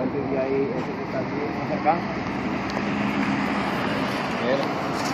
partir de ahí, ese que está aquí más cercano. Mira.